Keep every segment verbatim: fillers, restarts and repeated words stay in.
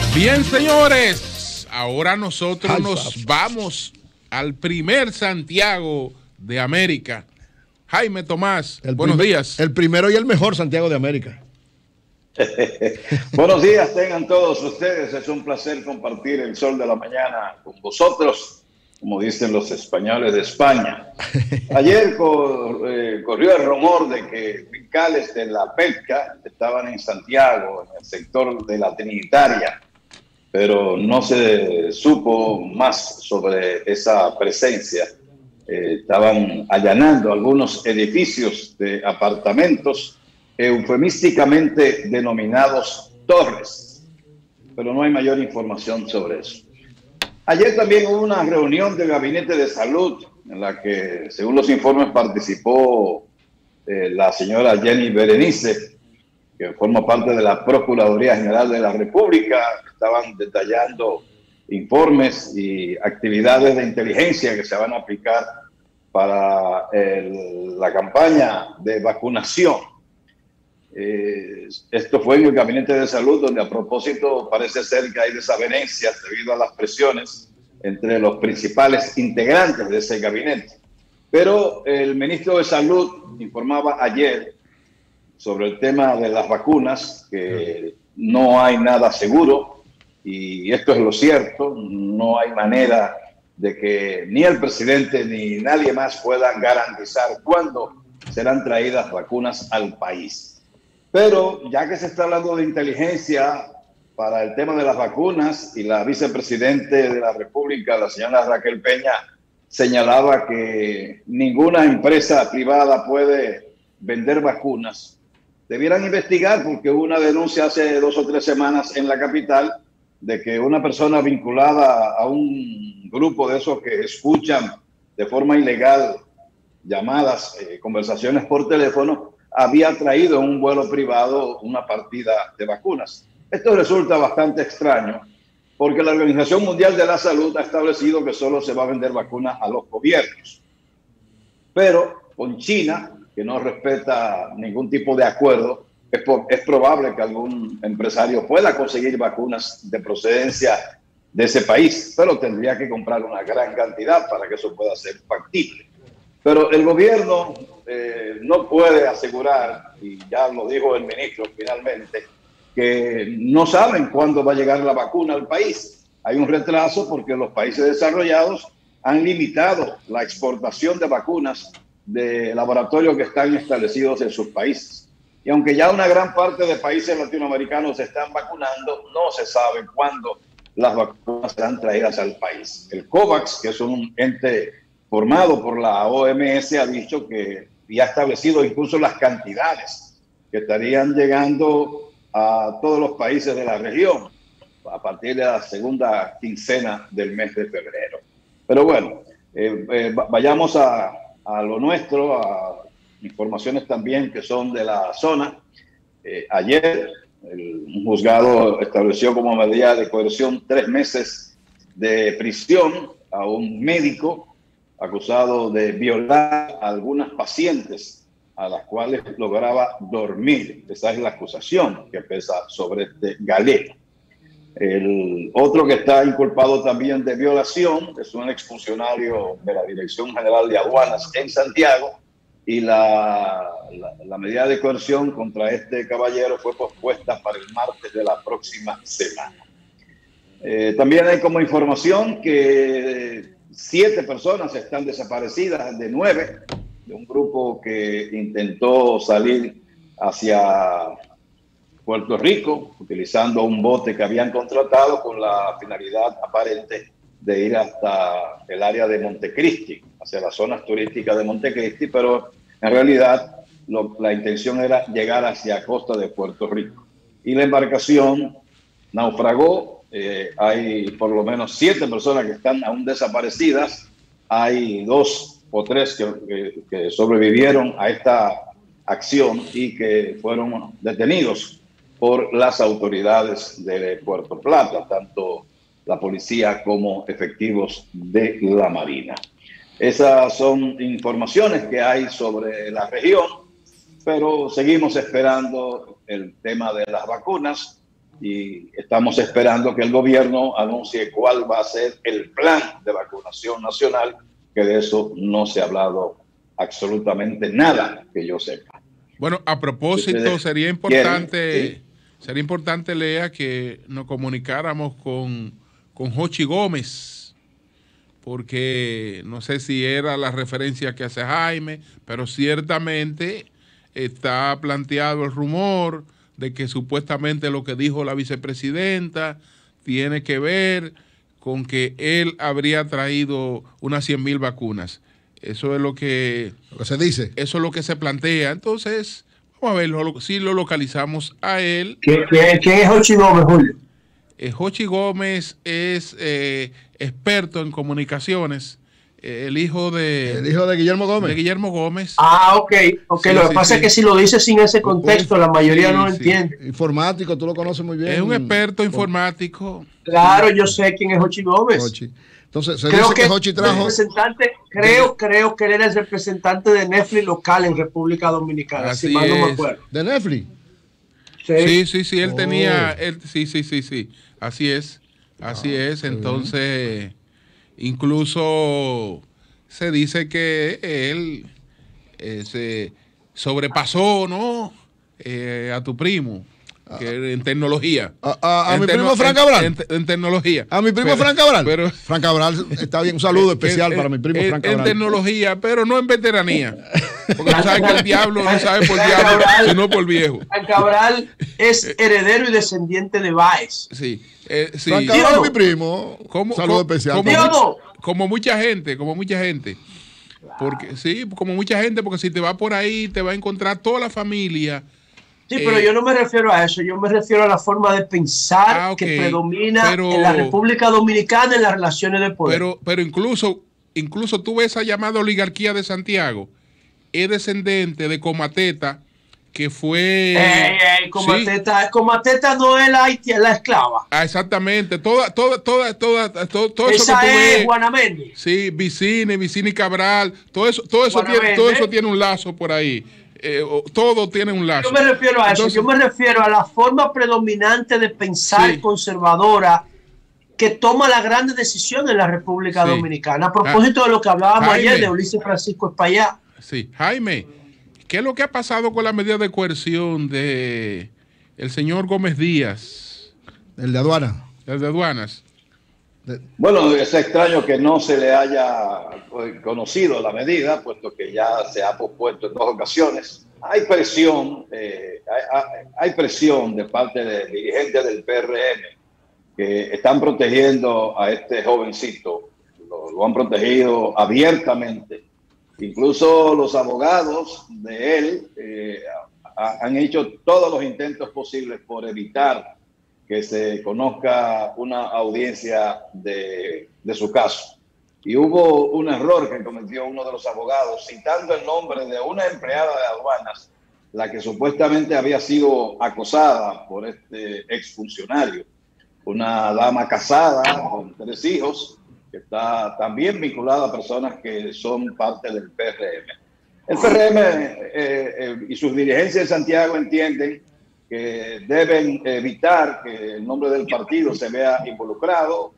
Bien, señores, ahora nosotros Alfa. nos vamos al primer Santiago de América. Jaime Tomás, El buenos primer- días. El primero y el mejor Santiago de América. Buenos días, tengan todos ustedes. Es un placer compartir el sol de la mañana con vosotros, como dicen los españoles de España. Ayer cor, eh, corrió el rumor de que fiscales de la pesca estaban en Santiago, en el sector de la Trinitaria, pero no se supo más sobre esa presencia. Eh, estaban allanando algunos edificios de apartamentos eufemísticamente denominados torres, pero no hay mayor información sobre eso. Ayer también hubo una reunión del Gabinete de Salud en la que, según los informes, participó eh, la señora Jenny Berenice, que forma parte de la Procuraduría General de la República. Estaban detallando informes y actividades de inteligencia que se van a aplicar para el, la campaña de vacunación. Eh, esto fue en el Gabinete de Salud, donde a propósito parece ser que hay desavenencias debido a las presiones entre los principales integrantes de ese gabinete. Pero el ministro de Salud informaba ayer sobre el tema de las vacunas, que no hay nada seguro, y esto es lo cierto. No hay manera de que ni el presidente ni nadie más puedan garantizar cuándo serán traídas vacunas al país. Pero ya que se está hablando de inteligencia para el tema de las vacunas, y la vicepresidente de la República, la señora Raquel Peña, señalaba que ninguna empresa privada puede vender vacunas, debieran investigar, porque hubo una denuncia hace dos o tres semanas en la capital de que una persona vinculada a un grupo de esos que escuchan de forma ilegal llamadas, eh, conversaciones por teléfono, había traído en un vuelo privado una partida de vacunas. Esto resulta bastante extraño, porque la Organización Mundial de la Salud ha establecido que solo se va a vender vacunas a los gobiernos. Pero con China, que no respeta ningún tipo de acuerdo, es, por, es probable que algún empresario pueda conseguir vacunas de procedencia de ese país, pero tendría que comprar una gran cantidad para que eso pueda ser factible. Pero el gobierno eh, no puede asegurar, y ya lo dijo el ministro finalmente, que no saben cuándo va a llegar la vacuna al país. Hay un retraso porque los países desarrollados han limitado la exportación de vacunas de laboratorios que están establecidos en sus países. Y aunque ya una gran parte de países latinoamericanos se están vacunando, no se sabe cuándo las vacunas serán traídas al país. El COVAX, que es un ente formado por la O M S, ha dicho que y ha establecido incluso las cantidades que estarían llegando a todos los países de la región a partir de la segunda quincena del mes de febrero. Pero bueno, eh, eh, vayamos a, a lo nuestro, a informaciones también que son de la zona. Eh, ayer el, un juzgado estableció como medida de coerción tres meses de prisión a un médico acusado de violar a algunas pacientes a las cuales lograba dormir. Esa es la acusación que pesa sobre este galeno. El otro que está inculpado también de violación es un exfuncionario de la Dirección General de Aduanas en Santiago, y la, la, la medida de coerción contra este caballero fue pospuesta para el martes de la próxima semana. Eh, también hay como información que siete personas están desaparecidas de nueve, de un grupo que intentó salir hacia Puerto Rico utilizando un bote que habían contratado con la finalidad aparente de ir hasta el área de Montecristi, hacia las zonas turísticas de Montecristi, pero en realidad lo, la intención era llegar hacia costa de Puerto Rico. Y la embarcación naufragó. Eh, hay por lo menos siete personas que están aún desaparecidas. Hay dos o tres que, que, que sobrevivieron a esta acción y que fueron detenidos por las autoridades de Puerto Plata, tanto la policía como efectivos de la Marina. Esas son informaciones que hay sobre la región, pero seguimos esperando el tema de las vacunas. y estamos esperando que el gobierno anuncie cuál va a ser el plan de vacunación nacional, que de eso no se ha hablado absolutamente nada que yo sepa. Bueno, a propósito, sería importante, ¿sí? sería importante, Lea, que nos comunicáramos con, con Jochi Gómez, porque no sé si era la referencia que hace Jaime, pero ciertamente está planteado el rumor de que supuestamente lo que dijo la vicepresidenta tiene que ver con que él habría traído unas cien mil vacunas. Eso es lo que, lo que se dice. Eso es lo que se plantea. Entonces, vamos a ver lo, si lo localizamos a él. ¿Quién, quién, quién es Jochi Gómez, Julio? Eh, Jochi Gómez es eh, experto en comunicaciones. Eh, el hijo de... El hijo de Guillermo Gómez. De Guillermo Gómez. Ah, ok. okay. Sí, lo que sí, pasa sí. es que si lo dices sin ese contexto, la mayoría sí, no lo sí. entiende. Informático, tú lo conoces muy bien. Es un experto informático. Claro, yo sé quién es Jochi Gómez. Jochi. Entonces, se creo dice que, que Jochi trajo... representante, creo, creo que él era el representante de Netflix local en República Dominicana, Así si mal no me es. acuerdo. ¿De Netflix? Sí, Sí, sí, sí, él Oh. tenía... Él, sí, sí, sí, sí. Así es. Así Ah, es. qué Entonces, incluso se dice que él eh, se sobrepasó, ¿no? Eh, a tu primo. Que en tecnología. A, a, a En mi tecno- primo Fran en- Cabral. En, en tecnología. A mi primo Pero- Fran Cabral. Pero, Fran Cabral está bien. Un saludo especial en- para mi primo en- Fran Cabral. En tecnología, pero no en veteranía. Porque tú sabes que el diablo no sabe por Fran diablo, Cabral- sino por viejo. Fran Cabral es heredero y descendiente de Báez. Sí. Eh, sí. Fran Cabral Dios. es mi primo. Como- Saludo como- especial. como- Dios no. Como mucha gente, como mucha gente. Porque sí, como mucha gente, porque si te va por ahí, te va a encontrar toda la familia. Sí, Eh, pero yo no me refiero a eso, yo me refiero a la forma de pensar Ah, ok, que predomina pero- en la República Dominicana en las relaciones de poder. Pero, pero incluso, incluso tú ves esa llamada oligarquía de Santiago, es descendente de Comateta, que fue... Ey, ey, Comateta, Sí. Comateta no es la, haitiana, la esclava. Ah, exactamente, toda, toda, toda, toda, todo, todo eso Esa que tú es ves, Juana Méndez. sí, Vicini, Vicini Cabral, todo eso, todo eso, Juana tiene, todo Méndez. eso tiene un lazo por ahí, eh, o- todo tiene un lazo. Yo me refiero a eso, Entonces, yo me refiero a la forma predominante de pensar Sí. conservadora que toma las grandes decisiones en la República Sí. Dominicana. A propósito de lo que hablábamos Jaime. ayer de Ulises Francisco Espaillá. Sí, Jaime, ¿qué es lo que ha pasado con la medida de coerción de el señor Gómez Díaz, El de aduana. el de aduanas? De- Bueno, es extraño que no se le haya conocido la medida, puesto que ya se ha pospuesto en dos ocasiones. Hay presión, eh, hay, hay presión de parte de dirigentes del P R M que están protegiendo a este jovencito, lo, lo han protegido abiertamente. Incluso los abogados de él eh, ha, han hecho todos los intentos posibles por evitar que se conozca una audiencia de, de su caso. Y hubo un error que cometió uno de los abogados, citando el nombre de una empleada de aduanas, la que supuestamente había sido acosada por este exfuncionario, una dama casada con tres hijos, que está también vinculada a personas que son parte del P R M. El P R M eh, eh, y sus dirigencias en Santiago entienden que deben evitar que el nombre del partido se vea involucrado,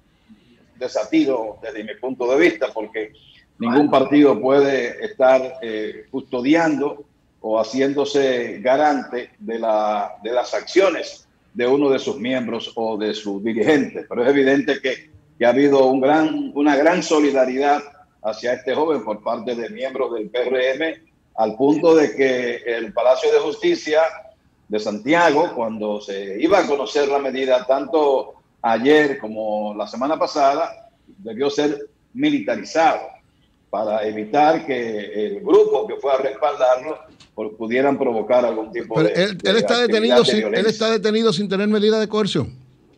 desatino desde mi punto de vista, porque ningún partido puede estar eh, custodiando o haciéndose garante de, la, de las acciones de uno de sus miembros o de sus dirigentes. Pero es evidente que, que ha habido un gran, una gran solidaridad hacia este joven por parte de miembros del P R M, al punto de que el Palacio de Justicia de Santiago, cuando se iba a conocer la medida, tanto ayer como la semana pasada, debió ser militarizado para evitar que el grupo que fue a respaldarlo por, pudieran provocar algún tipo Pero de, él, de él está actividad detenido de sin, él violencia. está detenido sin tener medida de coerción.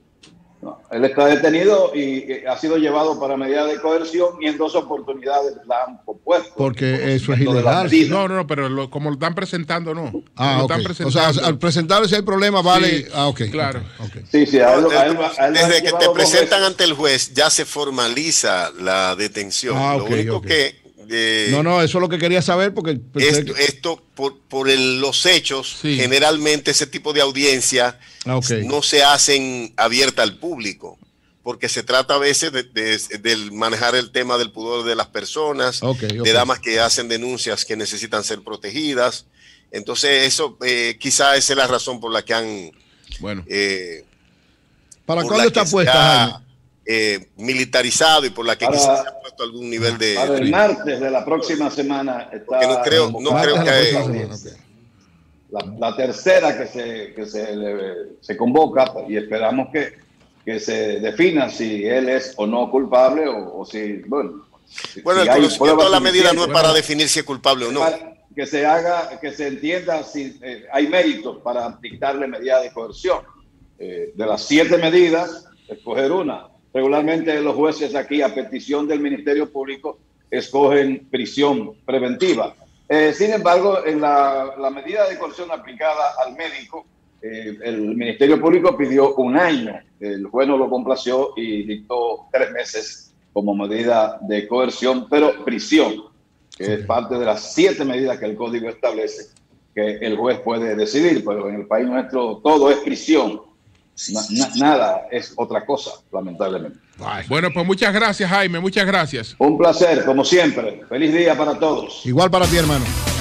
No, él está detenido y eh, ha sido llevado para medida de coerción y en dos oportunidades la han propuesto. Porque eso es Conocimiento de la ilegal. medida. No, no, no, pero lo- como lo están presentando, no. Ah, Lo ok. están O presentando. sea, al presentarle si hay problema, vale. Sí, ah, ok. claro. ok, ok. Sí, sí, a él- a él- a él lo han Desde que llevado te dos presentan veces. ante el juez ya se formaliza la detención. Ah, Lo ok, único ok. que Eh, no, no, eso es lo que quería saber porque... Esto, esto por, por el, los hechos, sí. Generalmente ese tipo de audiencia ah, okay. no se hacen abierta al público, porque se trata a veces de, de, de manejar el tema del pudor de las personas, okay, okay. de damas que hacen denuncias que necesitan ser protegidas. Entonces eso eh, quizá esa es la razón por la que han... Bueno. Eh, ¿Para cuándo está puesta, Jaime? Eh, militarizado y por la que para, quizás se ha puesto algún nivel de... Para el martes de la próxima semana está... Porque no creo, no creo que... La, la tercera que se, que se, le, se convoca y esperamos que, que se defina si él es o no culpable o, o si, bueno... Bueno, si el conocimiento de la medida no es para definir si es culpable o no. Que se haga, que se entienda si eh, hay méritos para dictarle medida de coerción. Eh, de las siete medidas, escoger una. Regularmente los jueces aquí, a petición del Ministerio Público, escogen prisión preventiva. Eh, sin embargo, en la, la medida de coerción aplicada al médico, eh, el Ministerio Público pidió un año. El juez no lo complació y dictó tres meses como medida de coerción, pero prisión, que sí. es parte de las siete medidas que el Código establece que el juez puede decidir, pero en el país nuestro todo es prisión. Na, na, nada es otra cosa, lamentablemente. Bueno, pues muchas gracias, Jaime, muchas gracias. Un placer, como siempre. Feliz día para todos. Igual para ti, hermano.